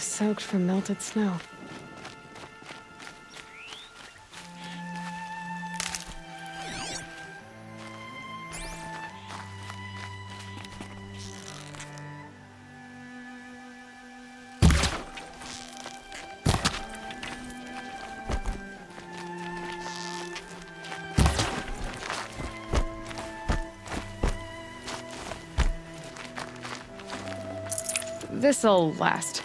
was soaked from melted snow. This'll last.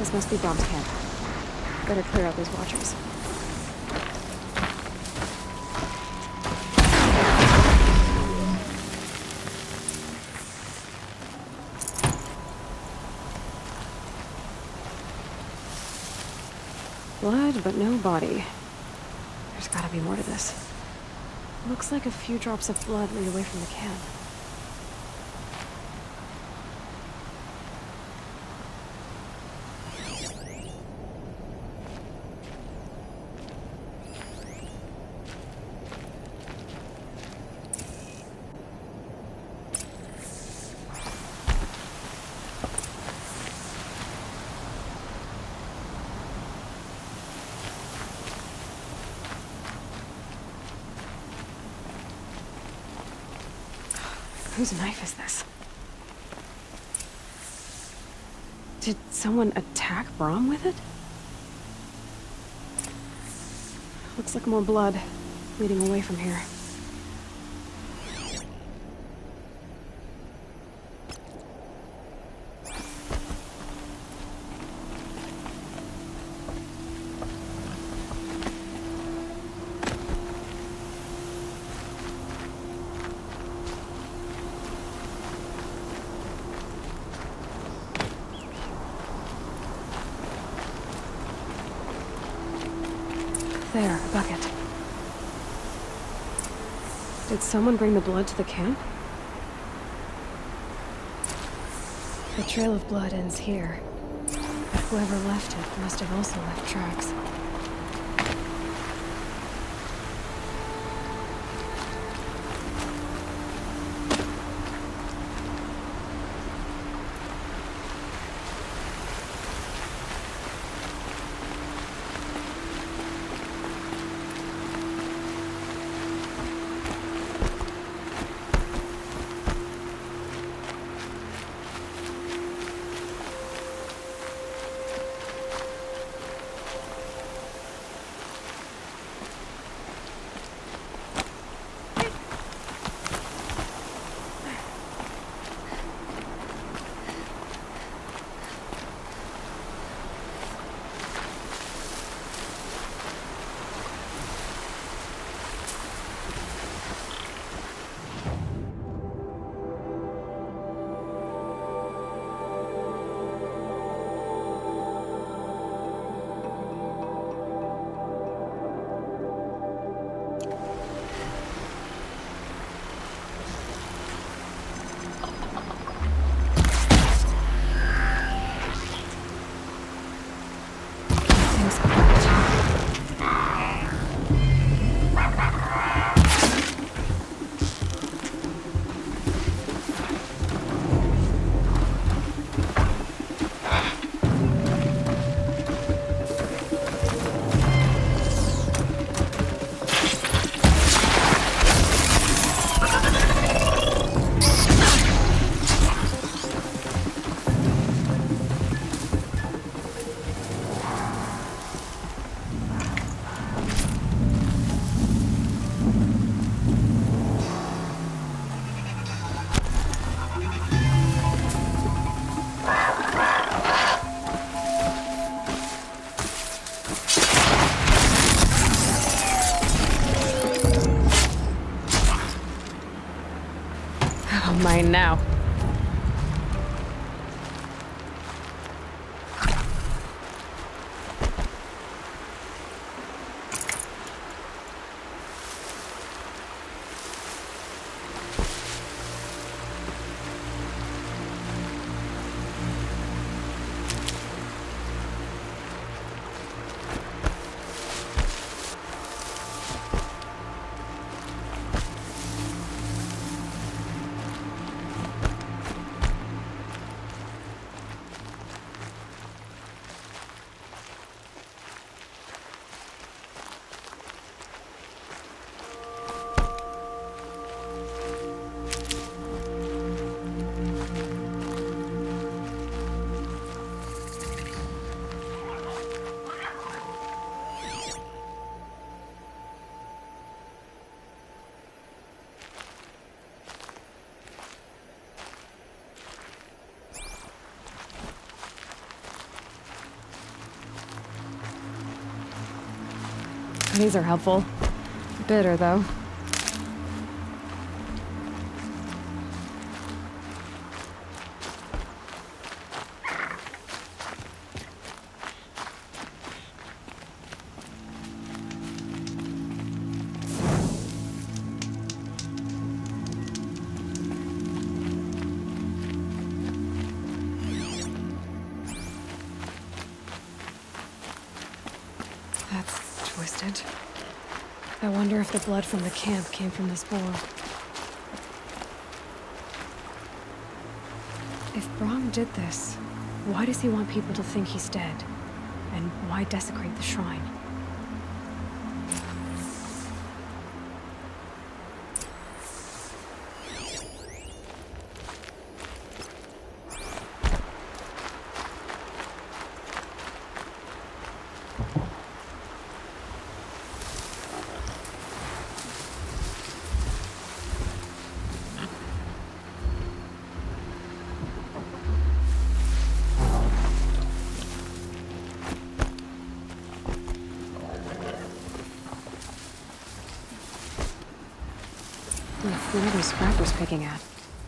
This must be Brom's camp. Better clear out those watchers. Blood, but no body. There's gotta be more to this. Looks like a few drops of blood lead away from the camp. Whose knife is this? Did someone attack Brom with it? Looks like more blood leading away from here. There, a bucket. Did someone bring the blood to the camp? The trail of blood ends here. But whoever left it must have also left tracks. Mine now. These are helpful. Bitter, though. That's twisted. I wonder if the blood from the camp came from this boar. If Brahm did this, why does he want people to think he's dead? And why desecrate the shrine? What are those frappers picking at?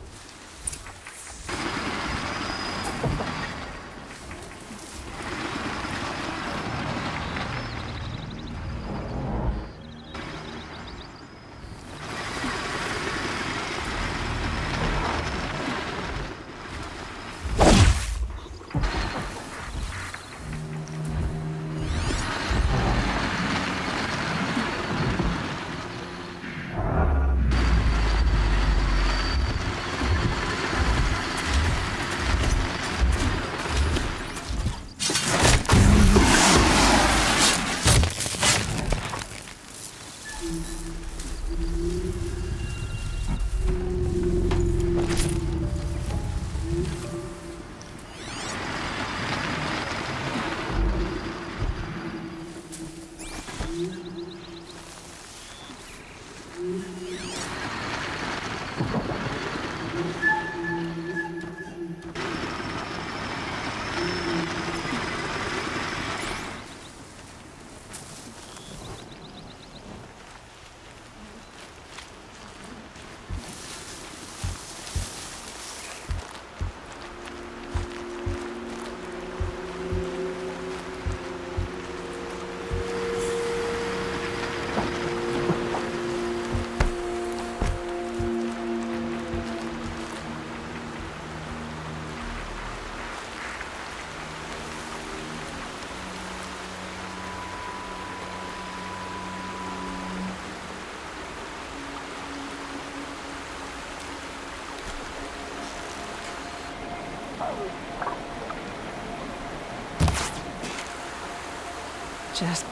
Just...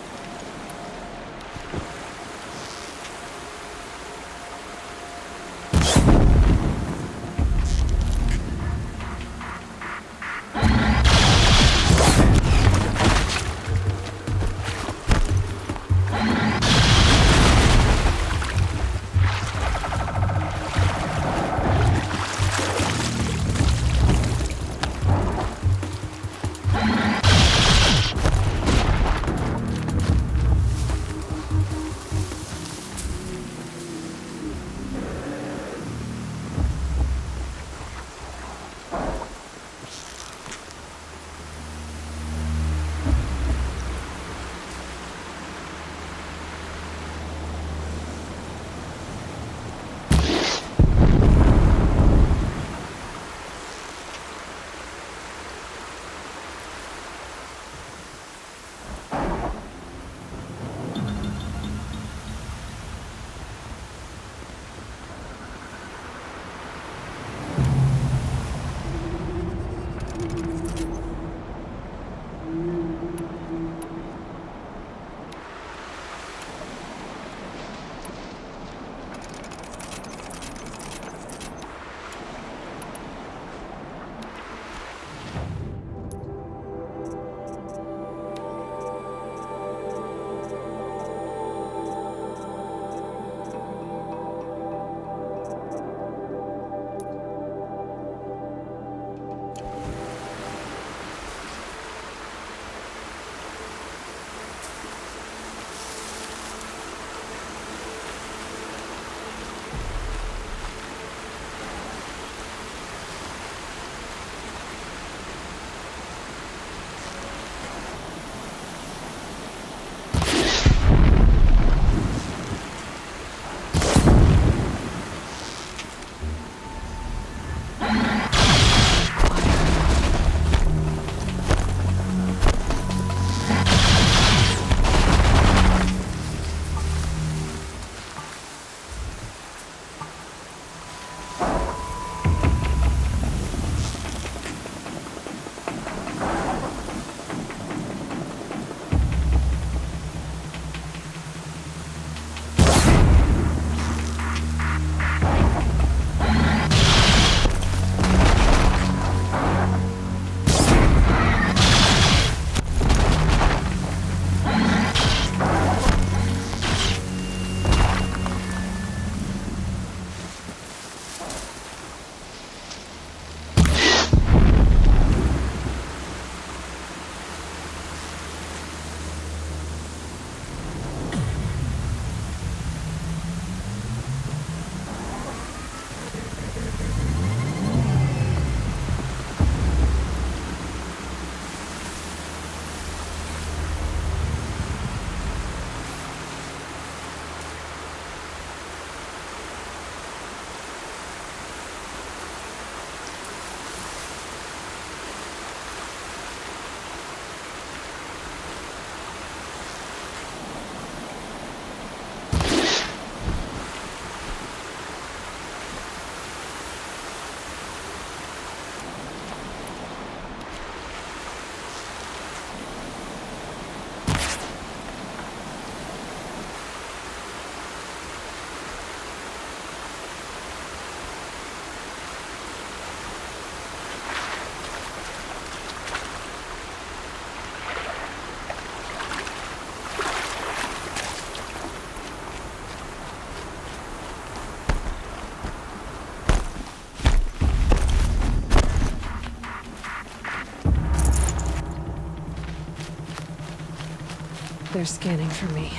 They're scanning for me.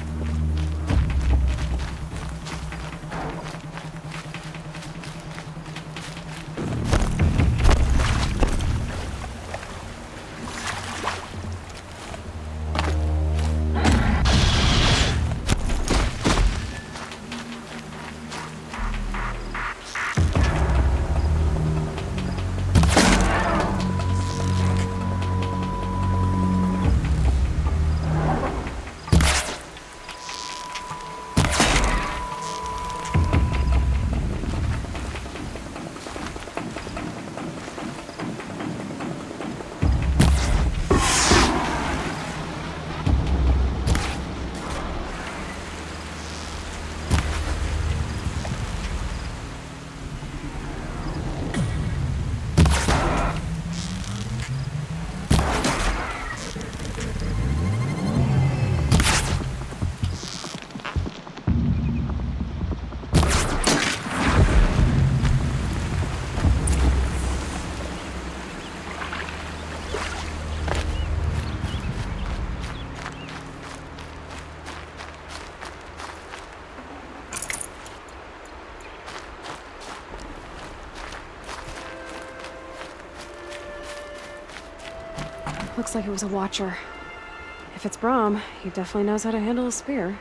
Looks like it was a watcher. If it's Brahm, he definitely knows how to handle a spear.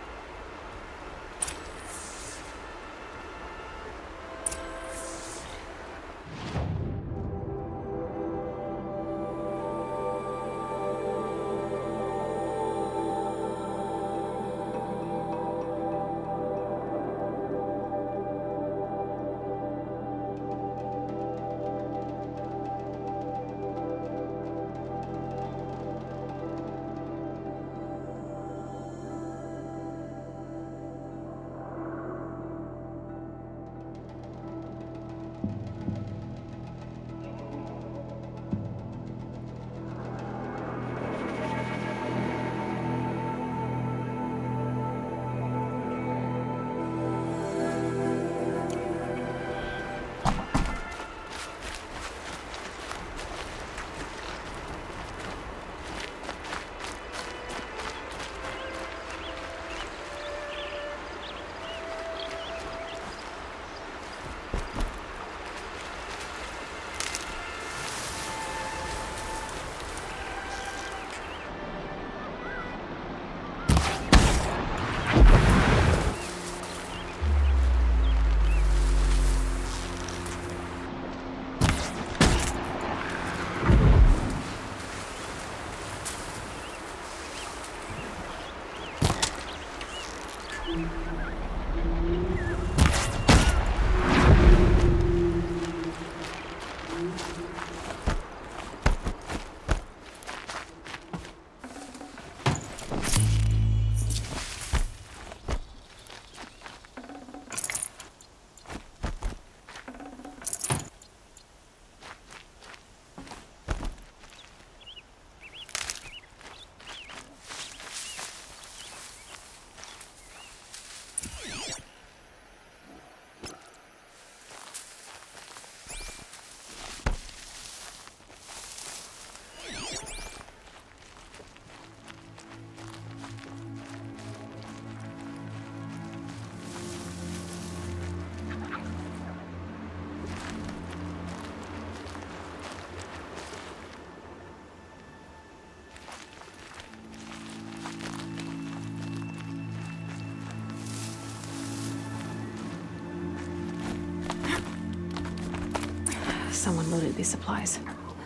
Someone loaded these supplies.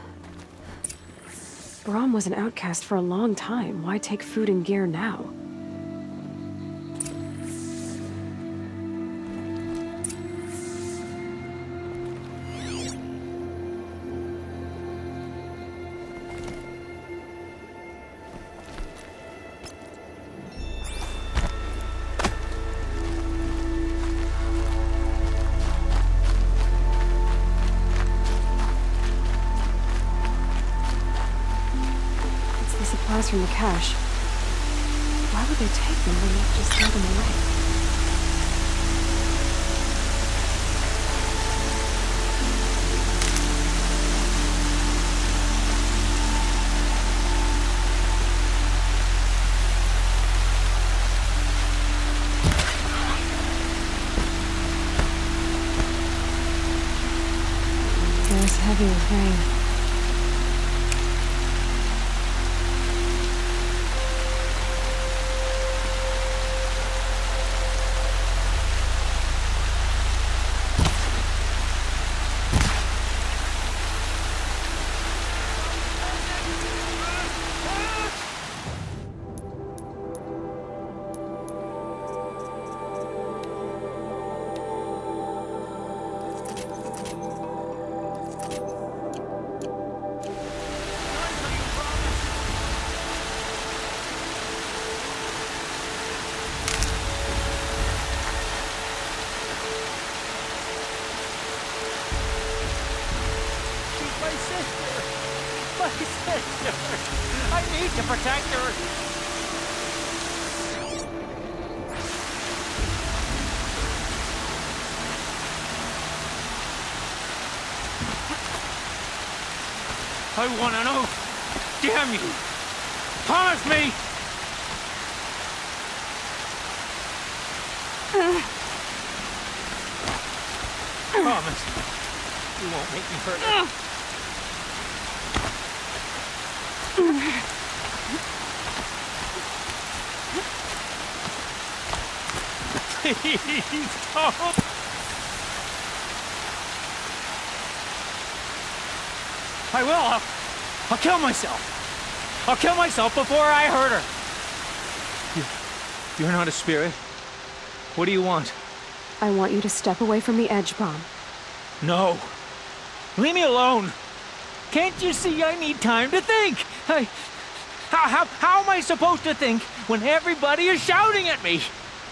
Brahm was an outcast for a long time. Why take food and gear now? From the cache. Why would they take them when they just throw them away? Air's heavy with rain. My sister! I need to protect her! I want to know! Damn you! Promise me! Promise. You won't make me hurt her. Please don't. I will. I'll kill myself. I'll kill myself before I hurt her. You're not a spirit. What do you want? I want you to step away from the edge, Brom. No. Leave me alone. Can't you see I need time to think? How am I supposed to think when everybody is shouting at me?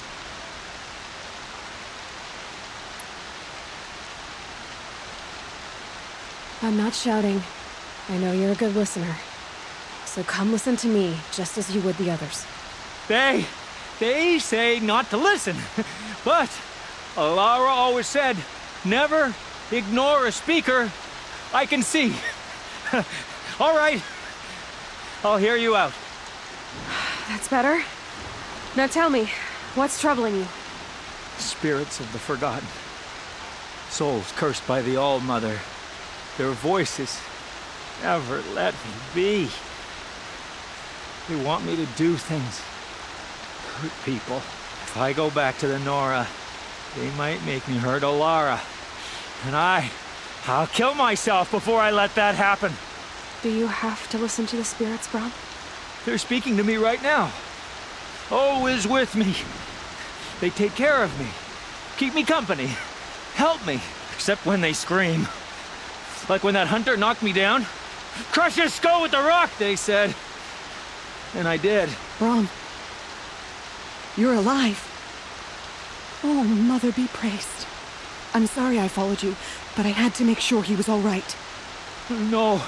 I'm not shouting. I know you're a good listener. So come listen to me, just as you would the others. They say not to listen. But Alara always said, never ignore a speaker I can see. All right. I'll hear you out. That's better. Now tell me, what's troubling you? Spirits of the forgotten. Souls cursed by the All-Mother. Their voices never let me be. They want me to do things. Hurt people. If I go back to the Nora, they might make me hurt Alara. And I'll kill myself before I let that happen. Do you have to listen to the spirits, Brom? They're speaking to me right now. O is with me. They take care of me. Keep me company. Help me. Except when they scream. Like when that hunter knocked me down. Crush his skull with the rock, they said. And I did. Brom. You're alive. Oh, Mother be praised. I'm sorry I followed you, but I had to make sure he was all right. No.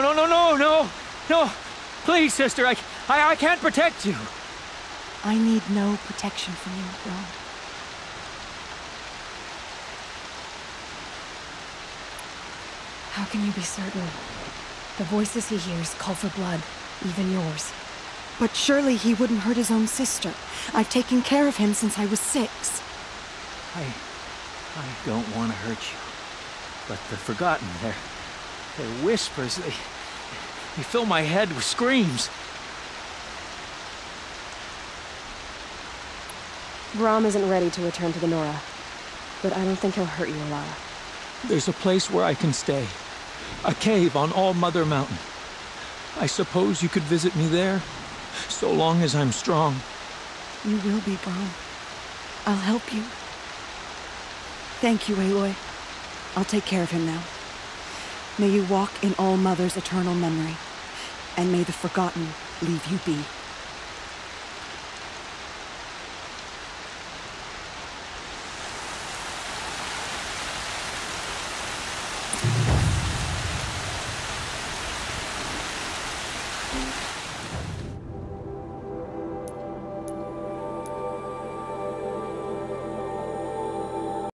Please, sister, I can't protect you. I need no protection from you, Brom. How can you be certain? The voices he hears call for blood, even yours. But surely he wouldn't hurt his own sister. I've taken care of him since I was 6. I don't want to hurt you. But the Forgotten, their whispers, they fill my head with screams. Brom isn't ready to return to the Nora, but I don't think he'll hurt you, Alara. There's a place where I can stay. A cave on All-Mother Mountain. I suppose you could visit me there, so long as I'm strong. You will be, Brom. I'll help you. Thank you, Aloy. I'll take care of him now. May you walk in All-Mother's eternal memory, and may the Forgotten leave you be.